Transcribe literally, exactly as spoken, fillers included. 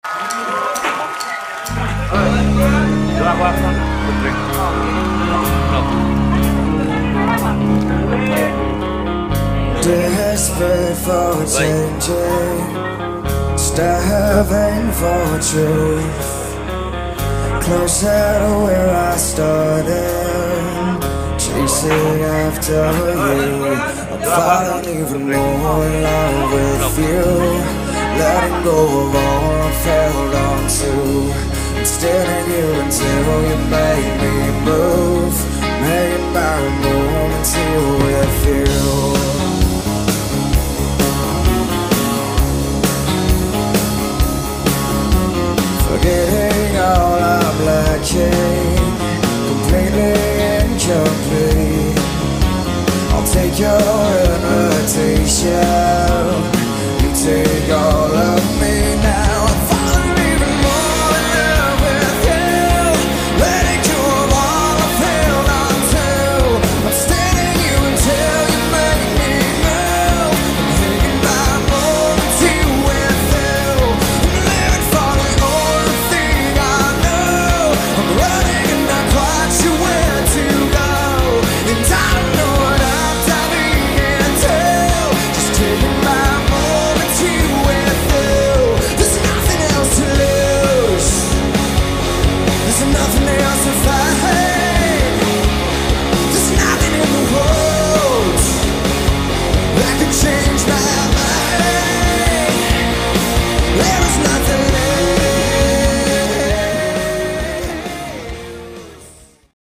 Qua qua. Desperate for changing, starving for truth. Closer to where I started, chasing after you. I'm falling even more in love with you, letting go of all I felt on to. I'm staring you until you make me move, making my move until with you. Forgetting all I'm lacking, completely incomplete. I'll take your invitation.